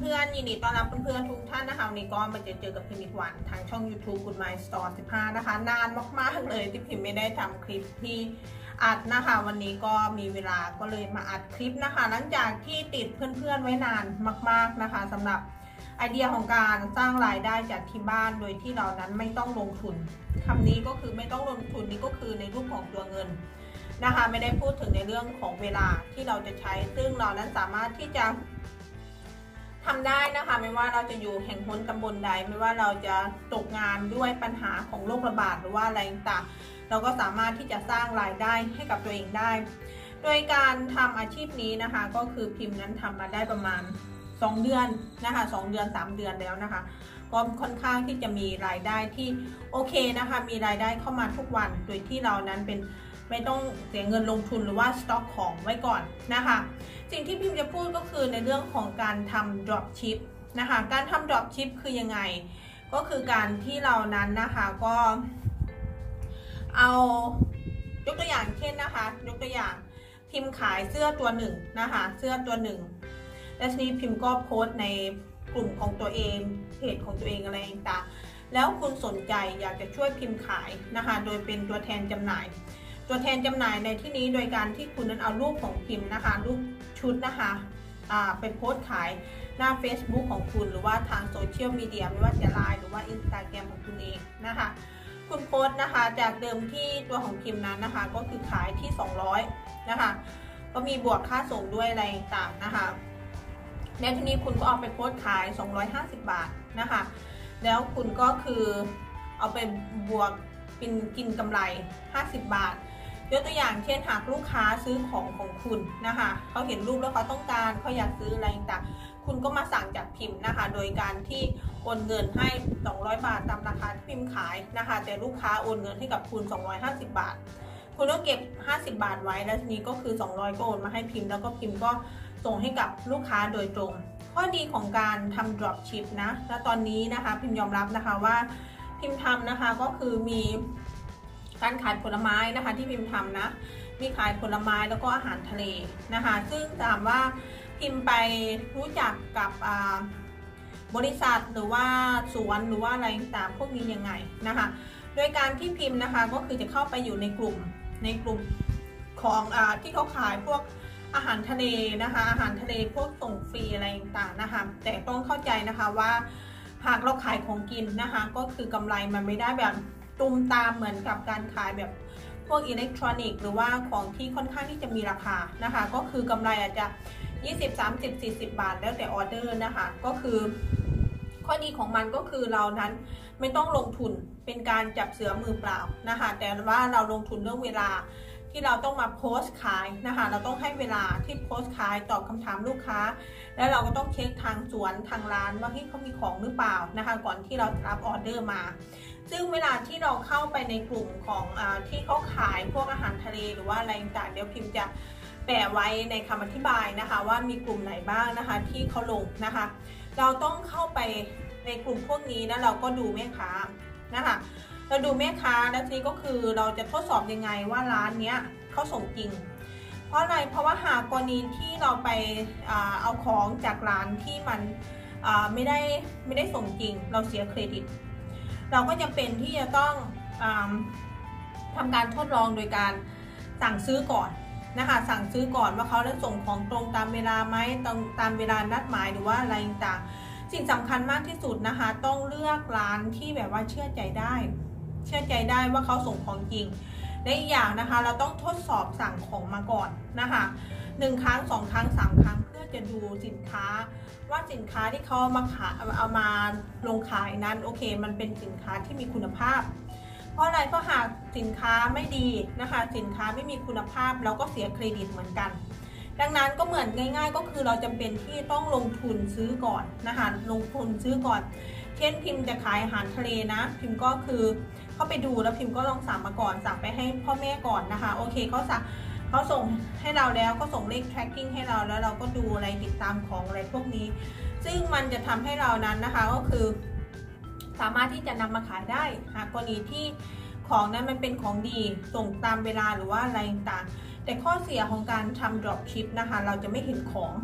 พื่อนๆยินดีต้อนรับเพื่อนๆทุกท่านนะคะวันนี้ก็มาเจอกับพิมพ์อีกวันทางช่อง YouTube Good My Store 15นะคะนานมากๆเลยที่พิมพ์ไม่ได้ทำคลิปที่อัดนะคะวันนี้ก็มีเวลาก็เลยมาอัดคลิปนะคะหลังจากที่ติดเพื่อนๆไว้นานมากๆนะคะสำหรับไอเดียของการสร้างรายได้จากที่บ้านโดยที่เรานั้นไม่ต้องลงทุนคำนี้ก็คือไม่ต้องลงทุนนี่ก็คือในรูปของตัวเงินนะคะไม่ได้พูดถึงในเรื่องของเวลาที่เราจะใช้ซึ่งเรานั้นสามารถที่จะทำได้นะคะไม่ว่าเราจะอยู่แห่งหนตำบลใดไม่ว่าเราจะตกงานด้วยปัญหาของโรคระบาดหรือว่าอะไรต่างเราก็สามารถที่จะสร้างรายได้ให้กับตัวเองได้โดยการทำอาชีพนี้นะคะก็คือพิมพ์นั้นทำมาได้ประมาณ2 เดือนนะคะ2 เดือน 3 เดือนแล้วนะคะก็ค่อนข้างที่จะมีรายได้ที่โอเคนะคะมีรายได้เข้ามาทุกวันโดยที่เรานั้นเป็นไม่ต้องเสียเงินลงทุนหรือว่าสต็อกของไว้ก่อนนะคะสิ่งที่พิมพ์จะพูดก็คือในเรื่องของการทำ drop ship นะคะการทำ drop ship คือยังไงก็คือการที่เรานั้นนะคะก็เอายกตัวอย่างเช่นนะคะยกตัวอย่างพิมพ์ขายเสื้อตัวหนึ่งนะคะเสื้อตัวหนึ่งแล้วทีนี้พิมพ์ก็โพสต์ในกลุ่มของตัวเองเพจของตัวเองอะไรต่างๆแล้วคุณสนใจอยากจะช่วยพิมพ์ขายนะคะโดยเป็นตัวแทนจำหน่ายตัวแทนจำหน่ายในที่นี้โดยการที่คุณนั้นเอารูปของพิมพ์นะคะรูปชุดนะคะไปโพสต์ขายหน้า Facebook ของคุณหรือว่าทางโซเชียลมีเดียไม่ว่าจะไลน์หรือว่า Instagram ของคุณเองนะคะคุณโพสต์นะคะจากเดิมที่ตัวของพิมพ์นั้นนะคะก็คือขายที่200นะคะก็มีบวกค่าส่งด้วยอะไรต่างๆนะคะแล้วทีนี้คุณก็เอาไปโพสต์ขาย250 บาทนะคะแล้วคุณก็คือเอาไปบวกเป็นกินกำไร50 บาทยกตัวอย่างเช่นหากลูกค้าซื้อของของคุณนะคะเขาเห็นรูปแล้วเขาต้องการเขาอยากซื้ออะไรต่างคุณก็มาสั่งจากพิมพ์นะคะโดยการที่โอนเงินให้200 บาทตามราคาที่พิมพ์ขายนะคะแต่ลูกค้าโอนเงินให้กับคุณ250 บาทคุณต้องเก็บ50 บาทไว้แล้วทีนี้ก็คือ200ก็โอนมาให้พิมพ์แล้วก็พิมพ์ก็ส่งให้กับลูกค้าโดยตรงข้อดีของการทำ drop ship นะและตอนนี้นะคะพิมพ์ยอมรับนะคะว่าพิมพ์ทำนะคะก็คือมีการขายผลไม้นะคะที่พิมพ์ทำนะมีขายผลไม้แล้วก็อาหารทะเลนะคะซึ่งถามว่าพิมพ์ไปรู้จักกับบริษัทหรือว่าสวนหรือว่าอะไรต่างพวกนี้ยังไงนะคะโดยการที่พิมพ์นะคะก็คือจะเข้าไปอยู่ในกลุ่มของที่เขาขายพวกอาหารทะเลนะคะอาหารทะเลพวกส่งฟรีอะไรต่างนะคะแต่ต้องเข้าใจนะคะว่าหากเราขายของกินนะคะก็คือกำไรมันไม่ได้แบบตุ้มตามเหมือนกับการขายแบบพวกอิเล็กทรอนิกส์หรือว่าของที่ค่อนข้างที่จะมีราคานะคะก็คือกำไรอาจจะ20 30 40 บาทแล้วแต่ออเดอร์นะคะก็คือข้อดีของมันก็คือเรานั้นไม่ต้องลงทุนเป็นการจับเสือมือเปล่านะคะแต่ว่าเราลงทุนเรื่องเวลาที่เราต้องมาโพสต์ขายนะคะเราต้องให้เวลาที่โพสต์ขายตอบคำถามลูกค้าแล้วเราก็ต้องเช็คทางสวนทางร้านว่าที่เขามีของหรือเปล่านะคะก่อนที่เราจะรับออเดอร์มาซึ่งเวลาที่เราเข้าไปในกลุ่มของที่เขาขายพวกอาหารทะเลหรือว่าอะไรต่างเดี๋ยวพิมพ์จะแปะไว้ในคำอธิบายนะคะว่ามีกลุ่มไหนบ้างนะคะที่เขาลงนะคะเราต้องเข้าไปในกลุ่มพวกนี้แล้วเราก็ดูแม่ค้านะคะเราดูแม่ค้าแล้วทีนี้ก็คือเราจะทดสอบยังไงว่าร้านเนี้ยเขาส่งจริงเพราะอะไรเพราะว่าหากกรณีที่เราไปเอาของจากร้านที่มันไม่ได้ส่งจริงเราเสียเครดิตเราก็จะเป็นที่จะต้องทำการทดลองโดยการสั่งซื้อก่อนนะคะสั่งซื้อก่อนว่าเขาได้ส่งของตรงตามเวลาไหมตามเวลานัดหมายหรือว่าอะไรต่างสิ่งสำคัญมากที่สุดนะคะต้องเลือกร้านที่แบบว่าเชื่อใจได้ว่าเขาส่งของจริงและอีกอย่างนะคะเราต้องทดสอบสั่งของมาก่อนนะคะ1 ครั้ง 2 ครั้ง 3 ครั้งเพื่อจะดูสินค้าว่าสินค้าที่เขามาขายเอามาลงขายนั้นโอเคมันเป็นสินค้าที่มีคุณภาพเพราะอะไรเพราะหากสินค้าไม่ดีนะคะสินค้าไม่มีคุณภาพเราก็เสียเครดิตเหมือนกันดังนั้นก็เหมือนง่ายๆก็คือเราจำเป็นที่ต้องลงทุนซื้อก่อนนะคะลงทุนซื้อก่อนเช่นพิมพ์จะขายอาหารทะเลนะพิมพ์ก็คือเข้าไปดูแล้วพิมพ์ก็ลองสั่งมาก่อนสั่งไปให้พ่อแม่ก่อนนะคะโอเคเขาส่งให้เราแล้วก็ส่งเลข tracking ให้เราแล้วเราก็ดูอะไรติดตามของอะไรพวกนี้ซึ่งมันจะทำให้เรานั้นนะคะก็คือสามารถที่จะนำมาขายได้หากกรณีที่ของนั้นมันเป็นของดีส่งตามเวลาหรือว่าอะไรต่างแต่ข้อเสียของการทำ drop ship นะคะเราจะไม่เห็นของ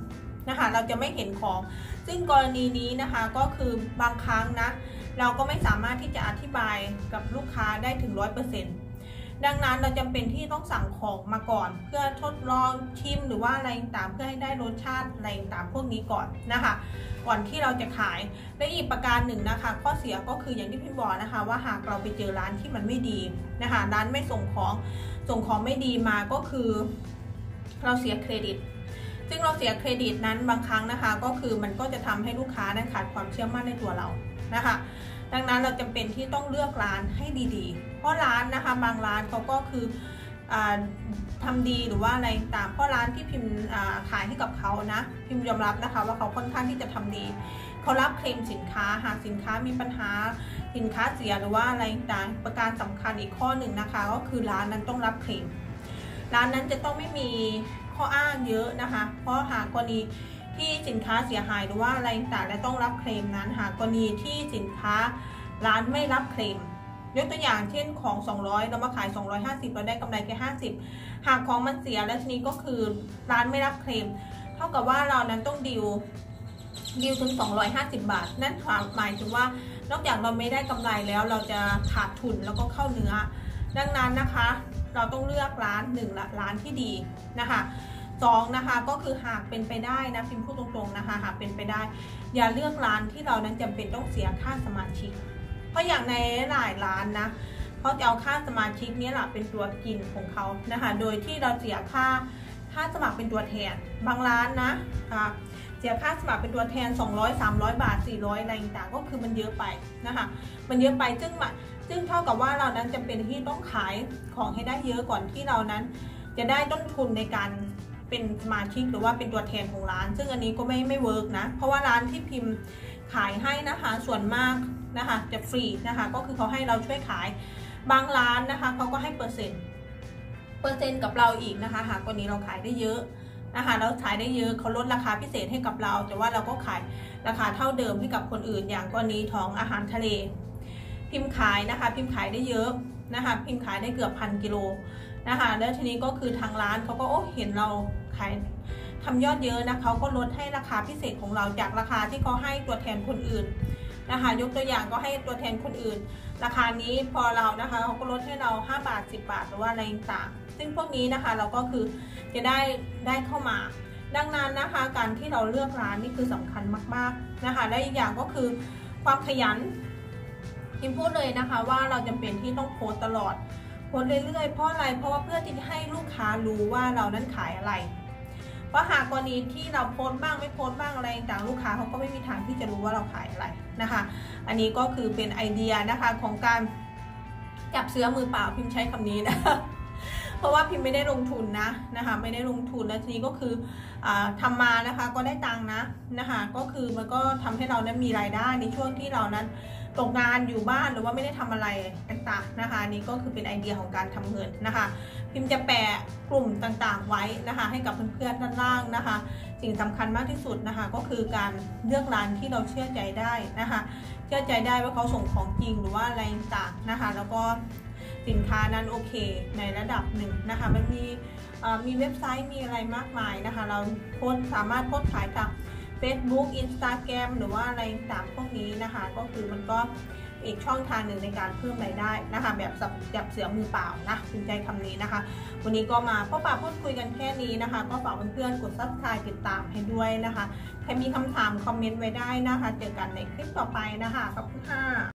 นะคะเราจะไม่เห็นของซึ่งกรณีนี้นะคะก็คือบางครั้งนะเราก็ไม่สามารถที่จะอธิบายกับลูกค้าได้ถึง 100%ดังนั้นเราจำเป็นที่ต้องสั่งของมาก่อนเพื่อทดลองชิมหรือว่าอะไรต่างเพื่อให้ได้รสชาติอะไรต่างพวกนี้ก่อนนะคะก่อนที่เราจะขายและอีกประการหนึ่งนะคะข้อเสียก็คืออย่างที่พี่บอกนะคะว่าหากเราไปเจอร้านที่มันไม่ดีนะคะร้านไม่ส่งของไม่ดีมาก็คือเราเสียเครดิตซึ่งเราเสียเครดิตนั้นบางครั้งนะคะก็คือมันก็จะทำให้ลูกค้านั้นขาดความเชื่อมั่นในตัวเรานะคะดังนั้นเราจำเป็นที่ต้องเลือกร้านให้ดีๆเพราะร้านนะคะบางร้านเขาก็คือทำดีหรือว่าอะไรต่างเพราะร้านที่พิมพ์ขายให้กับเขานะพิมพ์ยอมรับนะคะว่าเขาค่อนข้างที่จะทำดีเขารับเคลมสินค้าหากสินค้ามีปัญหาสินค้าเสียหรือว่าอะไรต่างประการสำคัญอีกข้อหนึ่งนะคะก็คือร้านนั้นต้องรับเคลมร้านนั้นจะต้องไม่มีข้ออ้างเยอะนะคะเพราะหากกรณีที่สินค้าเสียหายหรือว่าอะไรต่างและต้องรับเคลมนั้นหากกรณีที่สินค้าร้านไม่รับเคลมยกตัวอย่างเช่นของ200เรามาขาย250เราได้กำไรแค่50หากของมันเสียแล้วทีนี้ก็คือร้านไม่รับเคลมเท่ากับว่าเรานั้นต้องดิวถึง250 บาทนั่นหมายถึงว่านอกจากเราไม่ได้กำไรแล้วเราจะขาดทุนแล้วก็เข้าเนื้อดังนั้นนะคะเราต้องเลือกร้านร้านที่ดีนะคะ2นะคะก็คือหากเป็นไปได้นะพิมพ์พูดตรงๆนะคะหากเป็นไปได้อย่าเลือกร้านที่เรานั้นจำเป็นต้องเสียค่าสมาชิกเพราะอย่างในหลายร้านนะเขาจะเอาค่าสมาชิกนี้แหละเป็นตัวกินของเขานะคะโดยที่เราเสียค่าสมัครเป็นตัวแทนบางร้านนะเสียค่าสมัครเป็นตัวแทน200 300 บาท400อะไรต่างๆก็คือมันเยอะไปนะคะมันเยอะไปซึ่งเท่ากับว่าเรานั้นจำเป็นที่ต้องขายของให้ได้เยอะก่อนที่เรานั้นจะได้ต้นทุนในการเป็นสมาชิกหรือว่าเป็นตัวแทนของร้านซึ่งอันนี้ก็ไม่เวิร์กนะเพราะว่าร้านที่พิมพ์ขายให้นะคะส่วนมากนะคะจะฟรีนะคะก็คือเขาให้เราช่วยขายบางร้านนะคะเขาก็ให้เปอร์เซ็นต์กับเราอีกนะคะหากกรณีเราขายได้เยอะนะคะเราขายได้เยอะเขาลดราคาพิเศษให้กับเราแต่ว่าเราก็ขายราคาเท่าเดิมให้กับคนอื่นอย่างกรณีของอาหารทะเลพิมพ์ขายนะคะพิมพ์ขายได้เยอะนะคะพิมพ์ขายได้เกือบ1,000 กิโลนะคะแล้วทีนี้ก็คือทางร้านเขาก็เห็นเราขายทำยอดเยอะนะเขาก็ลดให้ราคาพิเศษของเราจากราคาที่เขาให้ตัวแทนคนอื่นนะคะยกตัวอย่างก็ให้ตัวแทนคนอื่นราคานี้พอเรานะคะเขาก็ลดให้เรา5 บาท10 บาทหรือว่าอะไรต่างซึ่งพวกนี้นะคะเราก็คือจะได้เข้ามาดังนั้นนะคะการที่เราเลือกร้านนี่คือสำคัญมากๆนะคะและอีกอย่างก็คือความขยันพิมพูดเลยนะคะว่าเราจำเป็นที่ต้องโพสตลอดโพสเรื่อยๆเพราะอะไรเพราะว่าเพื่อที่จะให้ลูกค้ารู้ว่าเรานั้นขายอะไรเพราะหากกรณีที่เราโพสบ้างไม่โพสบ้างอะไรต่างลูกค้าเขาก็ไม่มีทางที่จะรู้ว่าเราขายอะไรนะคะอันนี้ก็คือเป็นไอเดียนะคะของการจับเสือมือเปล่าพิมพ์ใช้คำนี้นะเพราะว่าพิมพ์ไม่ได้ลงทุนนะคะไม่ได้ลงทุนแล้วทีนี้ก็คือทำมานะคะก็ได้ตังค์นะคะก็คือมันก็ทำให้เรานั้นมีรายได้ในช่วงที่เรานั้นตกงานอยู่บ้านหรือว่าไม่ได้ทำอะไรต่างๆนะคะนี่ก็คือเป็นไอเดียของการทำเงินนะคะพิมพ์จะแปะกลุ่มต่างๆไว้นะคะให้กับเพื่อนๆด้านล่างนะคะสิ่งสำคัญมากที่สุดนะคะก็คือการเลือกร้านที่เราเชื่อใจได้นะคะเชื่อใจได้ว่าเขาส่งของจริงหรือว่าอะไรต่างๆนะคะแล้วก็สินค้านั้นโอเคในระดับหนึ่งนะคะมันมีเว็บไซต์มีอะไรมากมายนะคะเราสามารถโพสต์ขายจาก Facebook Instagram หรือว่าอะไรต่างพวกนี้นะคะก็คือมันก็อีกช่องทางหนึ่งในการเพิ่มรายได้นะคะแบบจับเสือมือเปล่านะสนใจคำนี้นะคะวันนี้ก็มาพบปะพูดคุยกันแค่นี้นะคะก็ฝากเพื่อนๆกด Subscribe ติดตามให้ด้วยนะคะใครมีคำถามคอมเมนต์ไว้ได้นะคะเจอกันในคลิปต่อไปนะคะขอบคุณค่ะ